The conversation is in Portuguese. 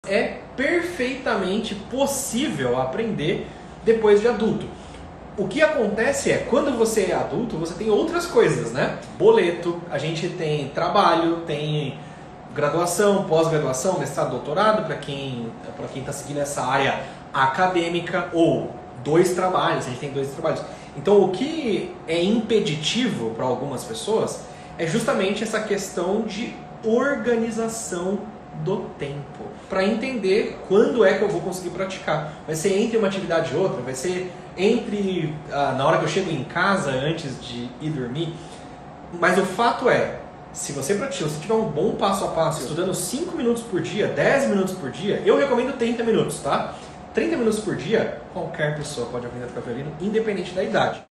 É perfeitamente possível aprender depois de adulto. O que acontece é, quando você é adulto, você tem outras coisas, né? Boleto, a gente tem trabalho, tem graduação, pós-graduação, mestrado, doutorado, para quem está seguindo essa área acadêmica, ou dois trabalhos, a gente tem dois trabalhos. Então, o que é impeditivo para algumas pessoas é justamente essa questão de organização do tempo, para entender quando é que eu vou conseguir praticar. Vai ser entre uma atividade e outra, vai ser entre na hora que eu chego em casa antes de ir dormir. Mas o fato é, se você pratica, se tiver um bom passo a passo, estudando 5 minutos por dia, 10 minutos por dia, eu recomendo 30 minutos, tá? 30 minutos por dia, qualquer pessoa pode aprender a tocar violino, independente da idade.